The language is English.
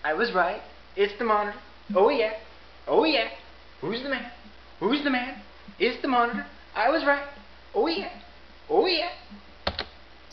I was right. It's the monitor. Oh yeah. Oh yeah. Who's the man? Who's the man? It's the monitor. I was right. Oh yeah. Oh yeah.